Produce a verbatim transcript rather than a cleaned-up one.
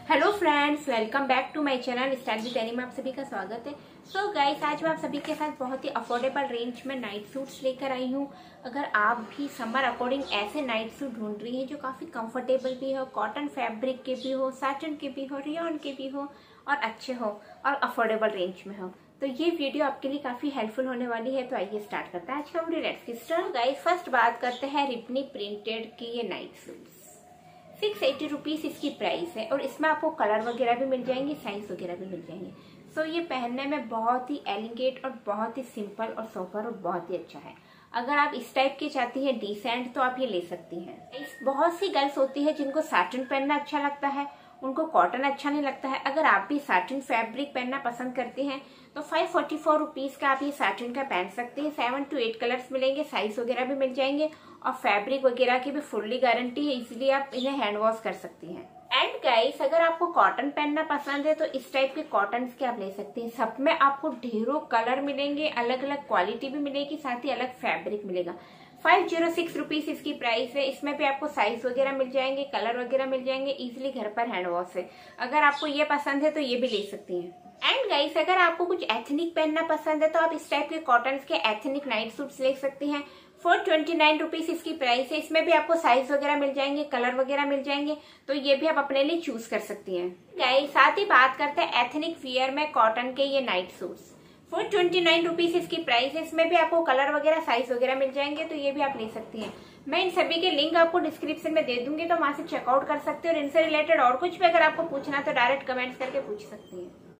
Hello friends, welcome back to my channel style with Annie में आप सभी का स्वागत है। सो so गाइस, आज मैं आप सभी के साथ बहुत ही अफोर्डेबल रेंज में नाइट सूट्स लेकर आई हूँ। अगर आप भी समर अकॉर्डिंग ऐसे नाइट सूट ढूंढ रही हैं जो काफ़ी कंफर्टेबल भी हो, कॉटन फैब्रिक के भी हो, साटन के भी हो, रेयॉन के भी हो और अच्छे हो और अफोर्डेबल रेंज में हो, तो ये वीडियो आपके लिए काफ़ी हेल्पफुल होने वाली है। तो आइए स्टार्ट करते हैं आज का video. Let's get started. Guys, first बात करते हैं रिपनी प्रिंटेड की ये night suits. Six eighty rupees इसकी प्राइस है और इसमें आपको कलर वगैरह भी मिल जाएंगे, साइज वगैरह भी मिल जाएंगे। सो so, ये पहनने में बहुत ही एलिगेंट और बहुत ही सिंपल और सोबर और बहुत ही अच्छा है। अगर आप इस टाइप के चाहती हैं डिसेंट, तो आप ये ले सकती हैं। बहुत सी गर्ल्स होती है जिनको साटन पहनना अच्छा लगता है, उनको कॉटन अच्छा नहीं लगता है। अगर आप भी साटन फैब्रिक पहनना पसंद करते हैं तो फाइव फोर्टी फोर रुपीज का आप ये साटन का पहन सकते हैं। सेवन टू एट कलर्स मिलेंगे, साइज वगैरह भी मिल जाएंगे और फैब्रिक वगैरह की भी फुल्ली गारंटी है, इसलिए आप इन्हें हैंड वॉश कर सकती हैं। एंड गाइस, अगर आपको कॉटन पहनना पसंद है तो इस टाइप के कॉटन के आप ले सकते हैं। सब में आपको ढेरों कलर मिलेंगे, अलग अलग क्वालिटी भी मिलेगी, साथ ही अलग फैब्रिक मिलेगा। फाइव जीरो सिक्स रुपीज इसकी प्राइस है। इसमें भी आपको साइज वगैरह मिल जाएंगे, कलर वगैरह मिल जाएंगे, इजीली घर पर हैंड वॉश है। अगर आपको ये पसंद है तो ये भी ले सकती हैं। एंड गाइस, अगर आपको कुछ एथनिक पहनना पसंद है तो आप इस टाइप के कॉटन के एथनिक नाइट सूट्स ले सकती हैं। फोर ट्वेंटी नाइन रुपीज इसकी प्राइस है। इसमें भी आपको साइज वगैरह मिल जाएंगे, कलर वगैरह मिल जाएंगे, तो ये भी आप अपने लिए चूज कर सकती हैं। गाइस, साथ ही बात करते हैं एथनिक वियर में कॉटन के ये night suits. Four twenty nine rupees इसकी प्राइस है। इसमें भी आपको कलर वगैरह साइज वगैरह मिल जाएंगे, तो ये भी आप ले सकती हैं। मैं इन सभी के लिंक आपको डिस्क्रिप्शन में दे दूंगी, तो वहां से चेकआउट कर सकते हो। और इनसे रिलेटेड और कुछ भी अगर आपको पूछना तो डायरेक्ट कमेंट्स करके पूछ सकती हैं।